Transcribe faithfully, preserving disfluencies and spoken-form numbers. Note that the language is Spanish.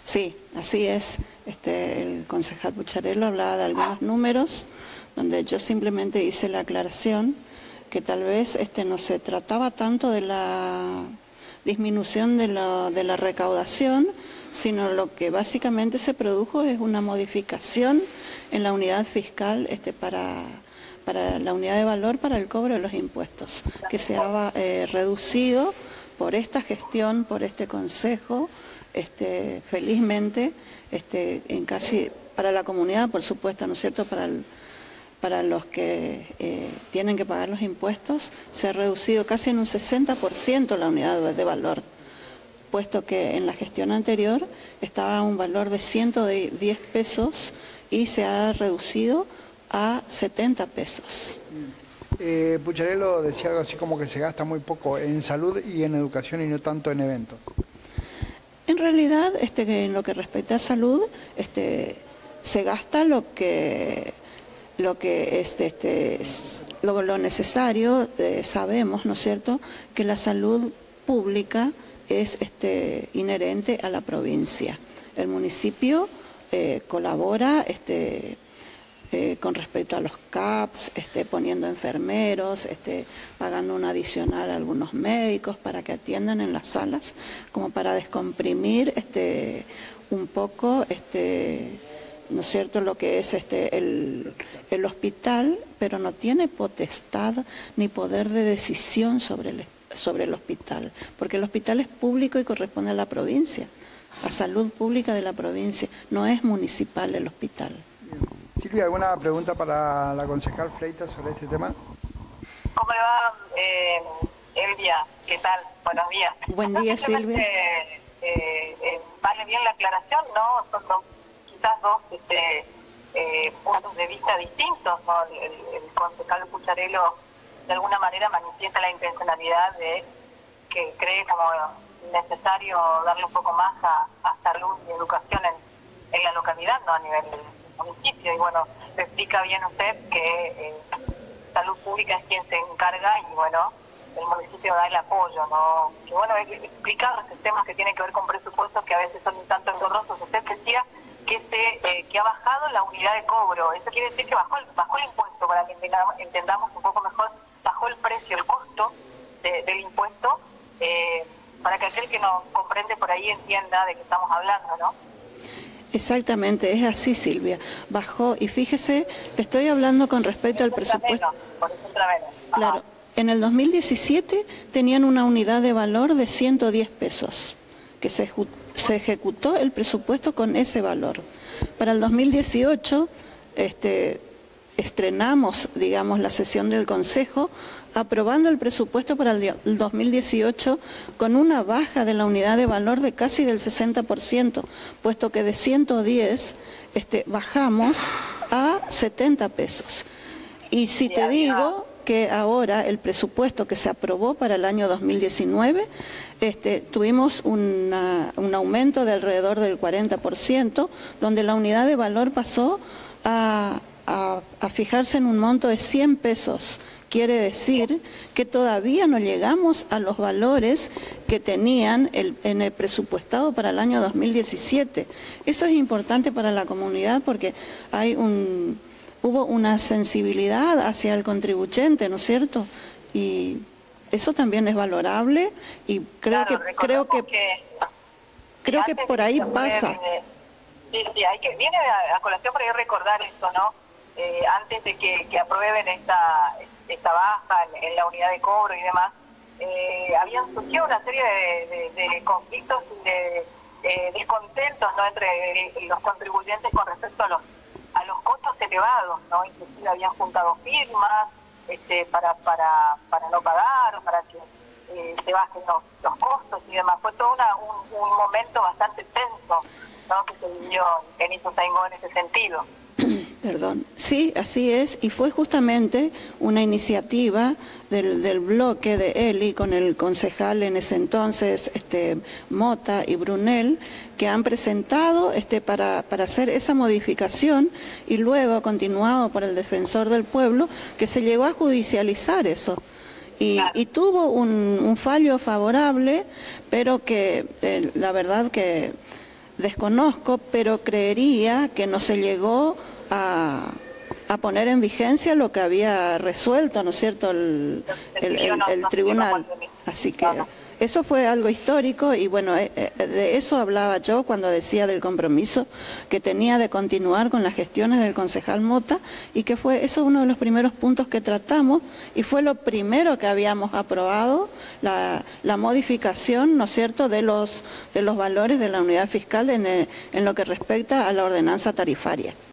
Sí, así es. Este, el concejal Pucharello hablaba de algunos números, donde yo simplemente hice la aclaración que tal vez este, no se trataba tanto de la disminución de la, de la recaudación, sino lo que básicamente se produjo es una modificación en la unidad fiscal este, para, para la unidad de valor para el cobro de los impuestos, que se ha eh, reducido por esta gestión, por este consejo, este, felizmente, este, en casi, para la comunidad, por supuesto, ¿no es cierto?, para el, para los que eh, tienen que pagar los impuestos, se ha reducido casi en un sesenta por ciento la unidad de valor, puesto que en la gestión anterior estaba a un valor de ciento diez pesos y se ha reducido a setenta pesos. Eh, Pucharello decía algo así como que se gasta muy poco en salud y en educación y no tanto en eventos. En realidad, este, en lo que respecta a salud, este, se gasta lo que... lo que este, este, es lo, lo necesario, eh, sabemos, ¿no es cierto?, que la salud pública es este, inherente a la provincia. El municipio eh, colabora este, eh, con respecto a los C A Ps, este, poniendo enfermeros, este, pagando un adicional a algunos médicos para que atiendan en las salas, como para descomprimir este, un poco... Este, ¿no es cierto?, lo que es este el, el hospital, pero no tiene potestad ni poder de decisión sobre el, sobre el hospital, porque el hospital es público y corresponde a la provincia, a salud pública de la provincia, no es municipal el hospital. Silvia, ¿alguna pregunta para la concejal Fleitas sobre este tema? ¿Cómo le va, eh, Elvia? ¿Qué tal? Buenos días. Buen día, Silvia. Eh, eh, ¿Vale bien la aclaración? No, son dos quizás dos este, eh, puntos de vista distintos, ¿no? El, el concejal Pucharello de alguna manera manifiesta la intencionalidad de que cree como necesario darle un poco más a, a salud y educación en, en la localidad, no a nivel del municipio. Y bueno, le explica bien usted que eh, salud pública es quien se encarga y bueno, el municipio da el apoyo, ¿no? Que bueno, explicar los temas que tienen que ver con presupuestos que a veces son un tanto engorrosos. Usted decía que se eh, que ha bajado la unidad de cobro. Eso quiere decir que bajó el, bajó el impuesto, para que entendamos, entendamos un poco mejor, bajó el precio, el costo de, del impuesto, eh, para que aquel que no comprende por ahí entienda de qué estamos hablando, ¿no? Exactamente, es así, Silvia. Bajó, y fíjese, le estoy hablando con respecto al presupuesto. Menos, por eso entra menos. Claro, en el dos mil diecisiete tenían una unidad de valor de ciento diez pesos, que se se ejecutó el presupuesto con ese valor. Para el dos mil dieciocho este, estrenamos, digamos, la sesión del Consejo aprobando el presupuesto para el dos mil dieciocho con una baja de la unidad de valor de casi del sesenta por ciento, puesto que de ciento diez este, bajamos a setenta pesos. Y si te digo que ahora el presupuesto que se aprobó para el año dos mil diecinueve, este, tuvimos una, un aumento de alrededor del cuarenta por ciento, donde la unidad de valor pasó a, a, a fijarse en un monto de cien pesos. Quiere decir que todavía no llegamos a los valores que tenían el, en el presupuestado para el año dos mil diecisiete. Eso es importante para la comunidad porque hay un... hubo una sensibilidad hacia el contribuyente, ¿no es cierto? Y eso también es valorable y creo claro, que creo que, que creo que por ahí pasa. Viene, sí, sí, hay que viene a, a colación por ahí recordar esto, ¿no? Eh, antes de que, que aprueben esta esta baja en, en la unidad de cobro y demás, eh, habían surgido una serie de, de, de conflictos y de, de descontentos, ¿no?, entre los contribuyentes con respecto a los a los costos elevados, ¿no? Inclusive habían juntado firmas este, para para para no pagar, para que eh, se bajen los, los costos y demás. Fue todo una, un, un momento bastante tenso, ¿no?, que se vivió en Ituzaingó en ese sentido. Perdón, sí, así es, y fue justamente una iniciativa del, del bloque de Eli con el concejal en ese entonces, este, Mota y Brunel, que han presentado este, para, para hacer esa modificación y luego continuado por el defensor del pueblo, que se llegó a judicializar eso. Y, y tuvo un, un fallo favorable, pero que eh, la verdad que desconozco, pero creería que no se llegó a, a poner en vigencia lo que había resuelto, ¿no es cierto?, el, el, el, el tribunal. Así que eso fue algo histórico y bueno, de eso hablaba yo cuando decía del compromiso que tenía de continuar con las gestiones del concejal Mota, y que fue eso uno de los primeros puntos que tratamos y fue lo primero que habíamos aprobado, la, la modificación, ¿no es cierto?, de los, de los valores de la unidad fiscal en, el, en lo que respecta a la ordenanza tarifaria.